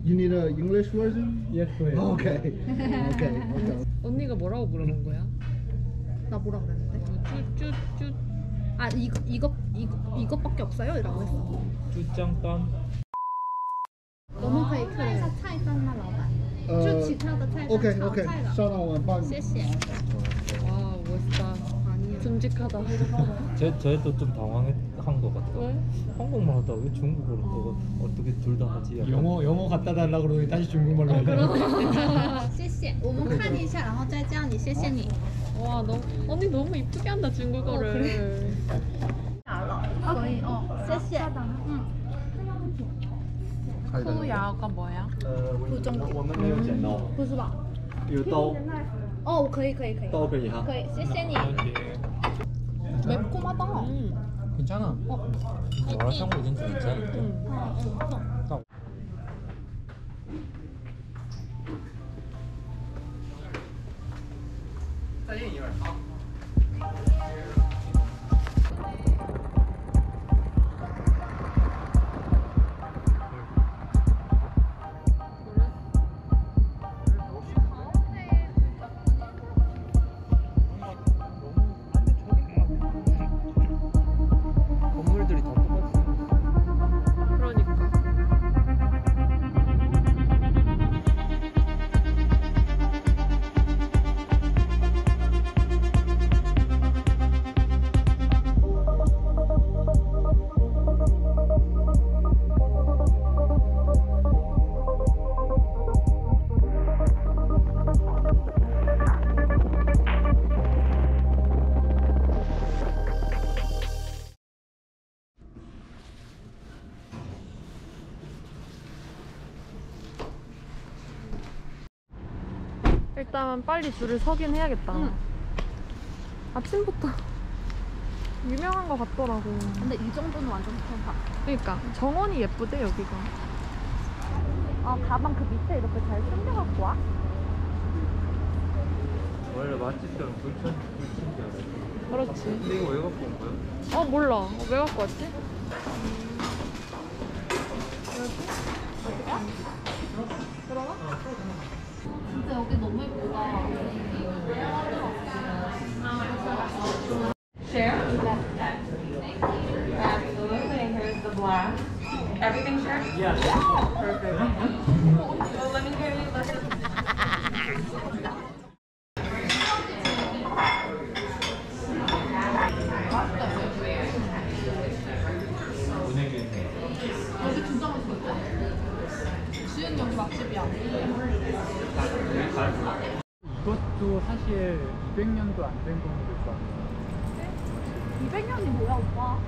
You need a English version? Yes, please. Okay. Okay. 언니가 뭐라고 물어본 거야? 나 뭐라 그랬는데? 쭈쭈쭈 아 이것밖에 없어요? 이라고 했어. 쭈짱땀. 我们可以看一下菜单吗，老板？就其他的菜单 OK 炒 OK. 菜的。 稍等我帮你。 谢谢。 와 멋있다. 아니야. 듬직하다. 저희도 좀 당황한 것 같다. 왜? 한국말 하다가 왜 중국어로 또 어떻게 둘 다 하지? 약간. 영어 갖다 달라 그러더니 다시 중국말로 해야 돼. 谢谢，我们看一下，然后再叫你，谢谢你。 와 언니 너무 이쁘게 한다 중국어를. 可以哦，谢谢。 후야가 뭐야? 我们没有剪刀， 不是吧？ 有刀， 哦，可以， 刀可以哈。 可以，谢谢你。 매콤하다. 괜찮아. 마라샹궈 진짜 괜찮아. 건물들이 다 똑같이 그러니까. 일단 빨리 줄을 서긴 해야겠다. 아침부터 유명한 거 같더라고. 근데 이 정도는 완전 괜찮다. 그러니까 정원이 예쁘대 여기가. 가방 그 밑에 이렇게 잘 숨겨갖고 와. 원래 맛집처럼 불친절해. 그렇지. 근데 이거 왜 갖고 온 거야? 몰라. 왜 갖고 왔지? 진짜 여기 너무 예쁘다. Share? Absolutely. Here's the black. Everything share? Yes. Perfect. Well, let me hear you look at 여기 진짜 맛있겠다. 지은 여기 맛집이야. 이것도 사실 200년도 안 된 건데 있어. 200년이 뭐야 오빠?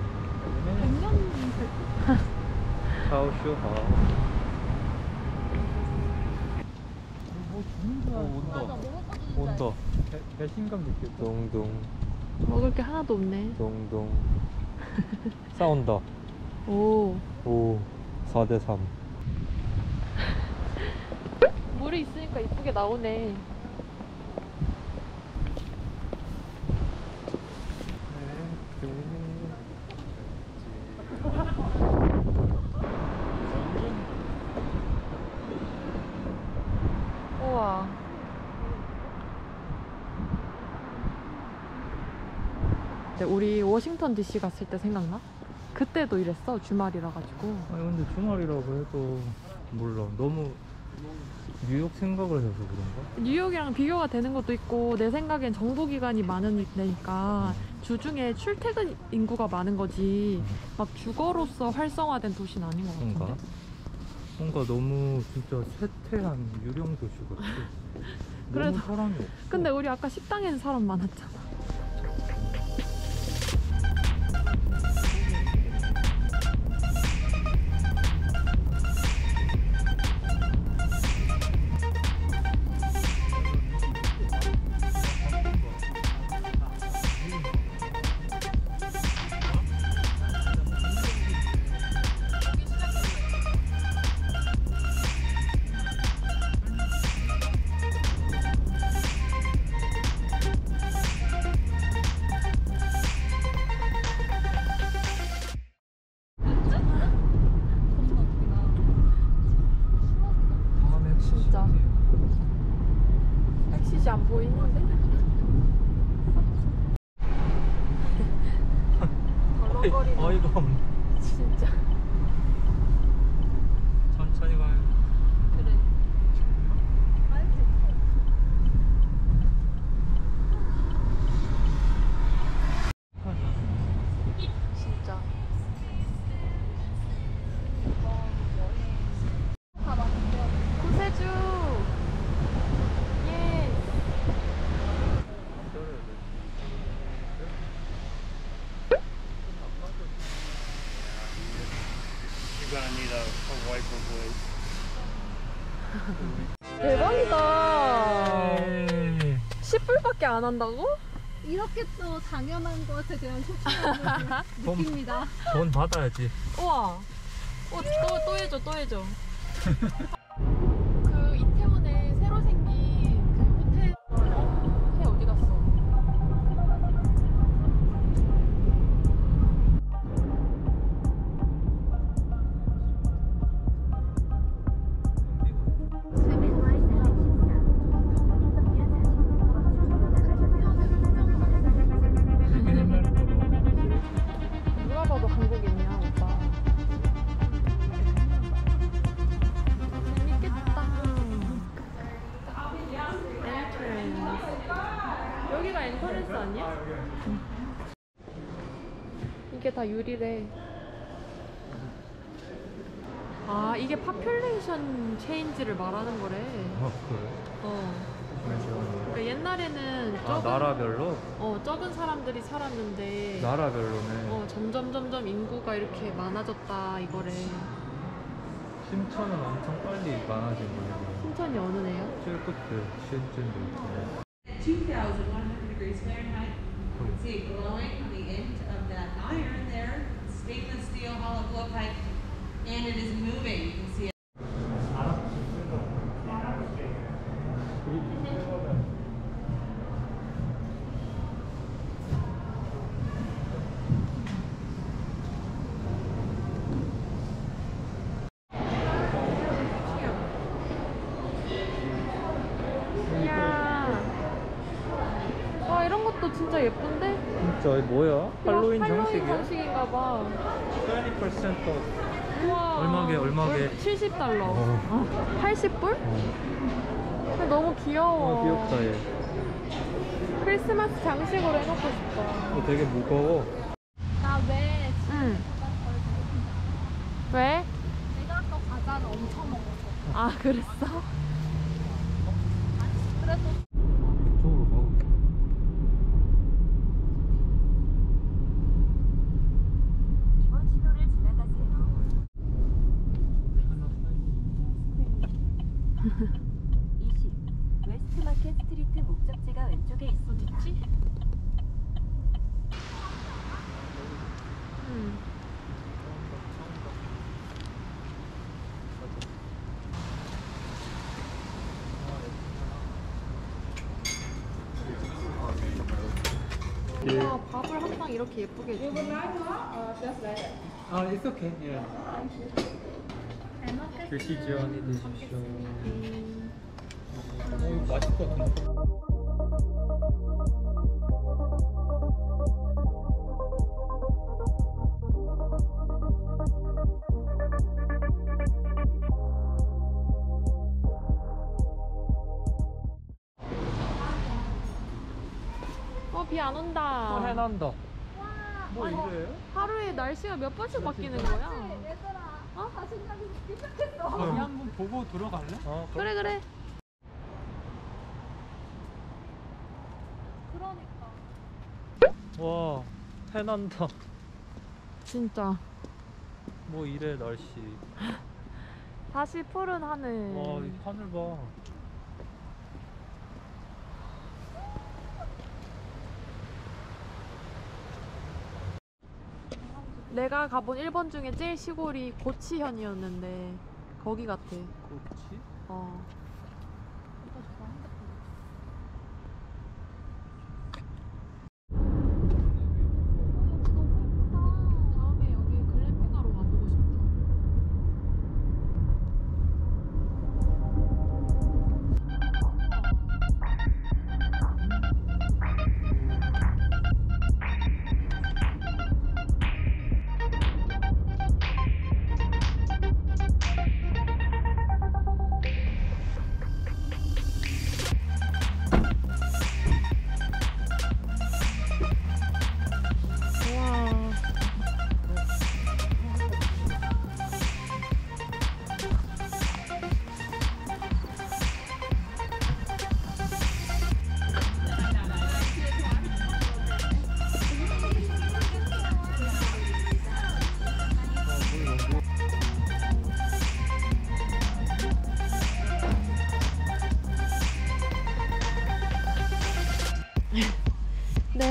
100년이 샤오슈하. 온다. 배신감 느꼈어. 동동 먹을 게 하나도 없네. 동동. 싸운다. 오. 4대3. 물이 있으니까 이쁘게 나오네. 우와. 우리 워싱턴 DC 갔을 때 생각나? 그때도 이랬어. 주말이라 가지고. 아니 근데 주말이라고 해도 몰라. 너무 뉴욕 생각을 해서 그런가? 뉴욕이랑 비교가 되는 것도 있고 내 생각엔 정부기관이 많은 데니까 주중에 출퇴근 인구가 많은 거지 막 주거로서 활성화된 도시는 아닌 것 같은데. 그런가? 뭔가 너무 진짜 쇠퇴한 유령 도시 같아. 그래도- 너무 사람이 없어. 근데 우리 아까 식당에는 사람 많았잖아. 어이가 없네. 진짜. 천천히 가요. 그래. 진짜. 구세주. 예. You're gonna need a wiper blade. 대박이다. 에이. 10불밖에 안 한다고? 이렇게 또 당연한 것에 대한 소중함을 느낍니다. 돈 받아야지. 우와. 또 해줘, 또 해줘. 그 이태원에 새로 생긴 그 호텔. 해 어디 갔어? 누가 봐도 한국인이야, 오빠. 재밌겠다. 엔트런스. 여기가 엔트런스 아니야? 이게 다 유리래. 아, 이게 파퓰레이션 체인지를 말하는 거래. 그래? 어. 그러니까 옛날에는 아, 나라별로? 적은 사람들이 살았는데 나라별로네. 점점 인구가 이렇게 많아졌다 이거래. 심천은 엄청 빨리 많아진 거예요. 신천이 어느 애야? 제일 끝에 시즌도 있고. 2,100 degrees Fahrenheit. You can see it glowing, the end of that iron there, stainless steel hollow glow pipe, and it is moving. You can see it. 이야. 와, 이런 것도 진짜 예쁜데? 진짜 이거 뭐야? 할로윈 장식이야? 장식인가 봐. 20% off. 우와. 얼마게? 70달러. 어. 80불? 너무 귀여워. 귀엽다 얘. 크리스마스 장식으로 해놓고 싶다. 이거 되게 무거워. 나왜 응. 왜? 내가 아까 과자를 엄청 먹었어. 아, 그랬어? 그래도 이쪽으로 가볼게. 이번 신호를 지나가세요. 20 웨스트마켓 스트리트 목적지가 왼쪽에 있습니다. 응. 와, 밥을 항상 이렇게 예쁘게 해주네. It's okay. Yeah. 잘 먹겠어. 드시죠, 언니 드시죠. 맛있을 것 같은데. 비 안 온다. 또 해난다. 뭐 이래요? 하루에 날씨가 몇 번씩 바뀌는 거야? 얘들아, 어? 자신감이 시작했어. 우리 한번 보고 들어갈래? 그래, 그래. 그러니까. 와, 해난다. 진짜. 뭐 이래 날씨. 다시 푸른 하늘. 와, 이 하늘 봐. 내가 가본 일본 중에 제일 시골이 고치현이었는데 거기 같아. 그렇지? 어. 다음에 여기 글램핑하러 가보고 싶다.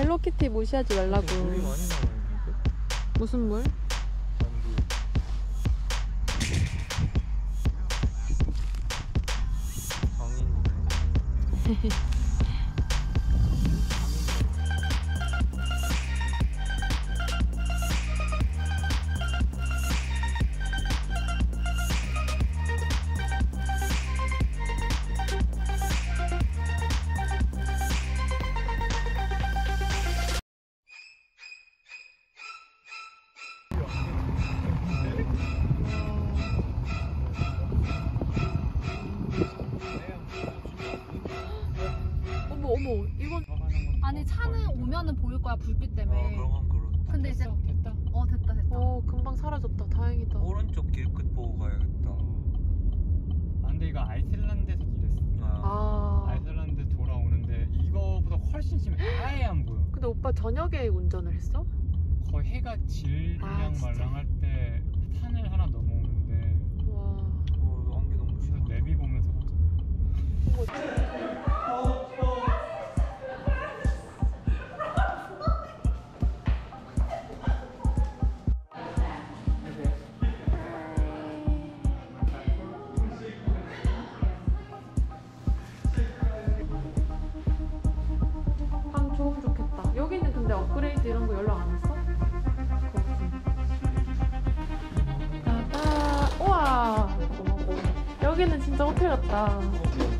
헬로키티 무시하지 말라고. 물이 많이 나와 있는데? 무슨 물? 장인. 어머, 이건 아니 차는 오면은 보일 거야 불빛 때문에. 그럼 그렇다. 근데 이제 됐다. 됐다. 금방 사라졌다. 다행이다. 오른쪽 길 끝 보고 가야겠다. 아, 근데 이거 아이슬란드에서 이랬어. 아이슬란드 돌아오는데 이거보다 훨씬 심해. 아예 안 보여. 근데 오빠 저녁에 운전을 했어? 거의 해가 질랑 진짜? 말랑할 때 산을 하나 넘어오는데 와. 이거 안개 너무 그래서 심하다. 내비 보면서 갔잖아. 방 좋으면 좋겠다. 여기는 근데 업그레이드 이런 거 연락 안 했어? 따다. 우와. 여기는 진짜 호텔 같다.